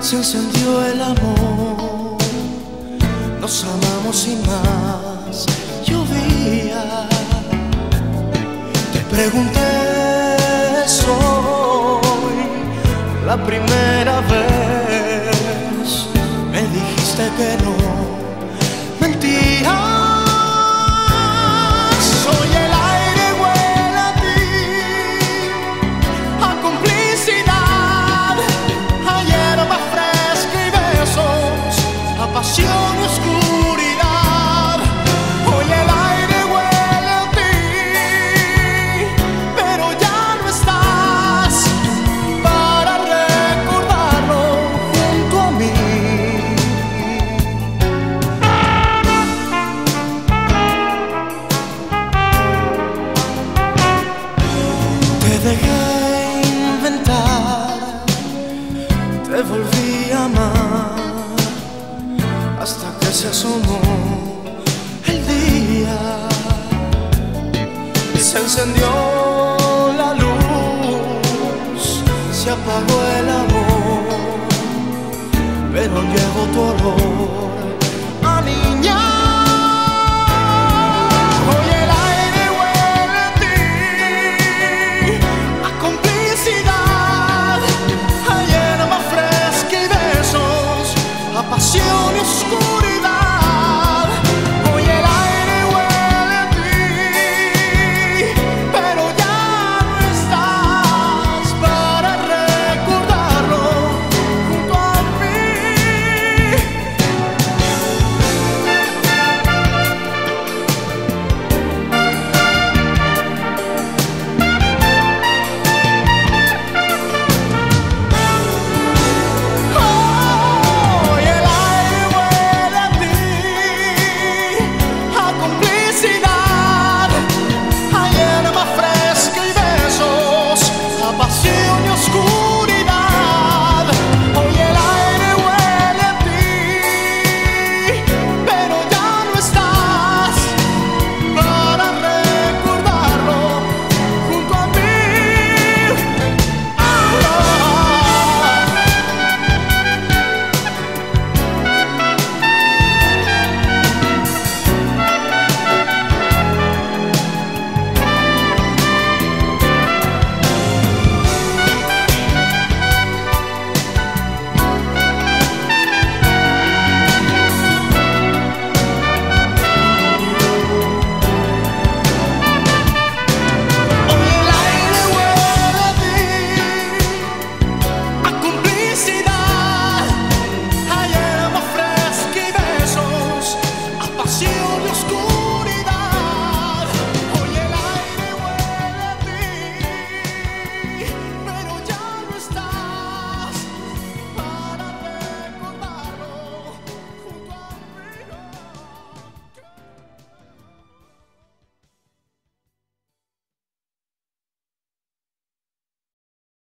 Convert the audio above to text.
se encendió el amor, nos amamos sin más. Llovía, te pregunté, soy la primera vez, me dijiste que no, mentira. Pasión y oscuridad, hoy el aire huele a ti, pero ya no estás para recordarlo junto a mí. Te dejé inventar, te volví a amar, hasta que se asomó el día, se encendió la luz, se apagó el amor, pero llegó tu olor.